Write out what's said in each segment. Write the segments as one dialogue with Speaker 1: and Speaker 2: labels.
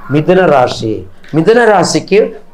Speaker 1: மிதுன ராசி. மிதுன ராசிக்கு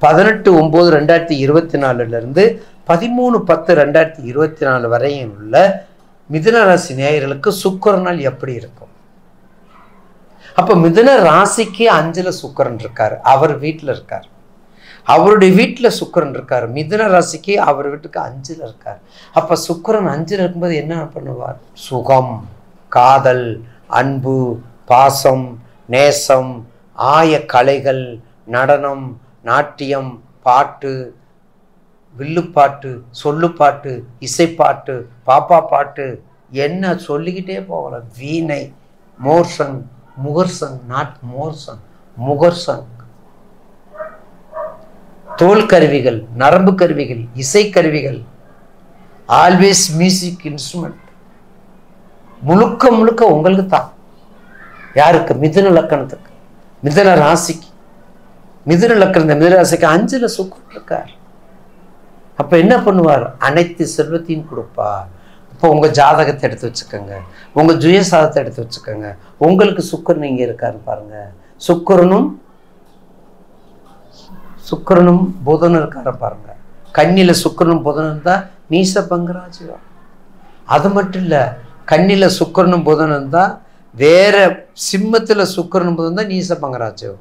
Speaker 1: 18/9/2024 13/10/2024 வரையும் உள்ள மிதுன ராசி நேயர்களுக்கு சுக்கிரனால் எப்படி இருக்கும்? அப்ப மிதுன ராசிக்கு 5ல சுக்கிரன் இருக்காரு, அவர் வீட்டுல இருக்காரு. அவருடைய வீட்டுல சுக்கிரன் இருக்காரு. மிதுன ராசிக்கு அவர் வீட்டுக்கு 5ல இருக்காரு. அப்ப சுக்கிரன் 5ல இருக்கும்போது என்ன பண்ணுவார்? சுகம், காதல், அன்பு, பாசம், நேசம், ஆய கலைகள், நடனம், நாட்டியம், பாட்டு, வில்லுப்பாட்டு, சொல்லுப்பாட்டு, இசைப்பாட்டு, பாப்பா பாட்டு, என்ன சொல்லிக்கிட்டே போகலாம். வீணை, மோர்சங், முகர்சங், நாட் மோர்சங், முகர்சங், தோல் கருவிகள், நரம்பு கருவிகள், இசை கருவிகள், ஆல்வேஸ் மியூசிக் இன்ஸ்ட்ருமெண்ட், முழுக்க முழுக்க உங்களுக்கு தான். யாருக்கு? மிதுன லக்கணத்துக்கு, மிதுன ராசிக்கு. மிதுன லக்கணம், மிதுன ராசிக்கு 5ல சுக்கிரன் இருக்கார். அப்ப என்ன பண்ணுவார்? அனைத்து செல்வத்தையும் கொடுப்பார். இப்போ உங்க ஜாதகத்தை எடுத்து வச்சுக்கோங்க, உங்க ஜுயசாதத்தை எடுத்து வச்சுக்கோங்க. உங்களுக்கு சுக்கிரன் இங்க இருக்காரு பாருங்க. சுக்கிரனும் புதனும் இருக்காரு பாருங்க. கன்னியில சுக்கிரனும் புதனும் இருந்தா நீச பங்கராஜ்யம். அது மட்டும் இல்ல, கன்னியில சுக்கிரனும் புதனும் இருந்தா வேற, சிம்மத்துல சுக்கிரனும் புதன் தான் நீச பங்கராஜ்யம்.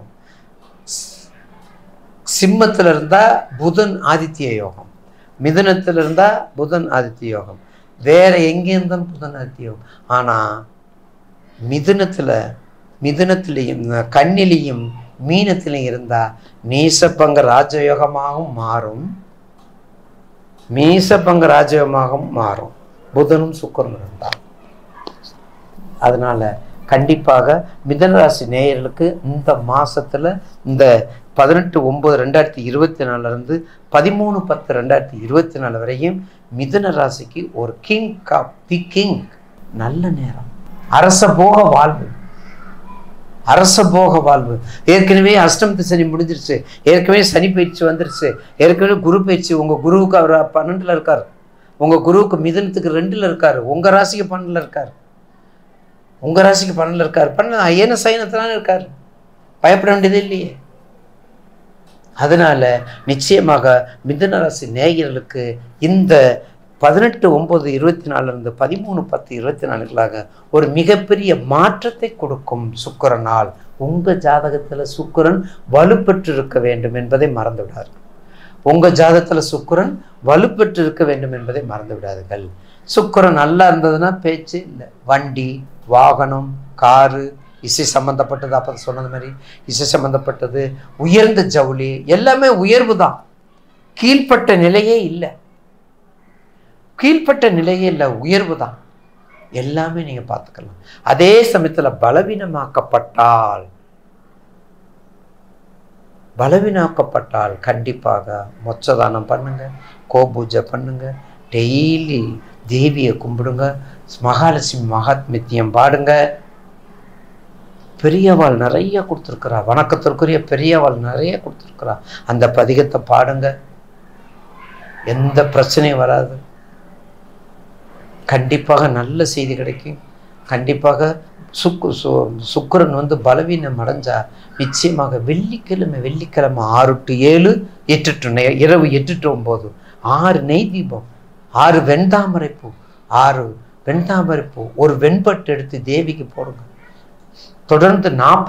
Speaker 1: சிம்மத்துல இருந்தா புதன் ஆதித்ய யோகம், மிதுனத்துல இருந்தா புதன் ஆதித்ய யோகம், வேற எங்க இருந்தாலும் புதன் ஆதித்ய யோகம். ஆனா மிதுனத்திலையும் கன்னிலையும் மீனத்திலையும் இருந்தா நீசபங்க ராஜயோகமாகவும் மாறும், மீசபங்க ராஜயோகமாகவும் மாறும் புதனும் சுக்கிரனும் இருந்தா. அதனால கண்டிப்பாக மிதுன ராசி நேயர்களுக்கு இந்த மாசத்துல, இந்த 18/9/2024 13/10/2024 வரையும் மிதுன ராசிக்கு ஒரு கிங் ஆஃப் தி கிங் நல்ல நேரம். அரச போக வாழ்வு, அரச போக வாழ்வு. ஏற்கனவே அஷ்டமத்து சனி முடிஞ்சிருச்சு, ஏற்கனவே சனி பயிற்சி வந்துருச்சு, ஏற்கனவே குரு பயிற்சி. உங்க குருவுக்கு அவர் 12ல இருக்காரு, உங்க குருவுக்கு மிதுனத்துக்கு 2ல இருக்காரு, உங்க ராசிக்கு 12ல இருக்காரு, உங்க ராசிக்கு 12ல இருக்காரு. 12 அயன சயனத்தினால இருக்காரு, பயப்பட வேண்டியது இல்லையே. அதனால நிச்சயமாக மிதுன ராசி நேயர்களுக்கு இந்த 18/9/24 13/10/24 ஒரு மிகப்பெரிய மாற்றத்தை கொடுக்கும் சுக்கிரனால். உங்க ஜாதகத்துல சுக்கிரன் வலுப்பெற்று இருக்க வேண்டும் என்பதை மறந்து விடார்கள். உங்க ஜாதகத்துல சுக்கிரன் வலுப்பெற்று இருக்க வேண்டும் என்பதை மறந்து விடாதீர்கள். சுக்கிரன் நல்லா இருந்ததுன்னா பேச்சு இல்லை. வண்டி, வாகனம், காரு, இசை சம்பந்தப்பட்டது, அப்போ சொன்னது மாதிரி இசை சம்பந்தப்பட்டது, உயர்ந்த ஜவுளி, எல்லாமே உயர்வு தான். கீழ்ப்பட்ட நிலையே இல்லை, கீழ்ப்பட்ட நிலையே இல்லை, உயர்வு தான். எல்லாமே நீங்க பார்த்துக்கலாம். அதே சமயத்துல பலவீனாக்கப்பட்டால் கண்டிப்பாக மொச்சதானம் பண்ணுங்க, கோபூஜை பண்ணுங்க, டெய்லி தேவியை கும்பிடுங்க, மகாலட்சுமி மகாத்மியம் பாடுங்க. பெரியவாள் நிறைய கொடுத்துருக்கிறா, வணக்கத்திற்குரிய பெரியவாள் நிறைய கொடுத்துருக்கிறா. அந்த பதிகத்தை பாடுங்க, எந்த பிரச்சனையும் வராது. கண்டிப்பாக நல்ல செய்தி கிடைக்கும். கண்டிப்பாக சுக்கிரன் பலவீனம் அடைஞ்சா நிச்சயமாக வெள்ளிக்கிழமை 6 to 7, 8 to 9, இரவு 8 to 9 6 நெய் தீபம், 6 வெண்தாமரைப்பூ, 6 வெண்தாமரைப்பூ, ஒரு வெண்பட்டு எடுத்து தேவிக்கு போடுங்க. தொடர்ந்து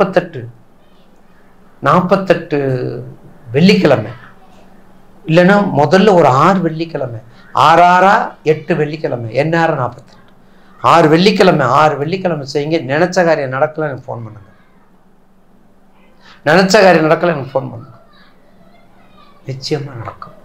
Speaker 1: 48 வெள்ளிக்கிழமை, இல்லைன்னா முதல்ல ஒரு 6 வெள்ளிக்கிழமை, 6 8 வெள்ளிக்கிழமை, என்ன 48 6 வெள்ளிக்கிழமை செய்யுங்க. நினைச்ச காரியம் நடக்கல எனக்கு ஃபோன் பண்ணுங்க, நினைச்ச காரியம் நடக்கல எனக்கு ஃபோன் பண்ணுங்க, நிச்சயமா நடக்கும்.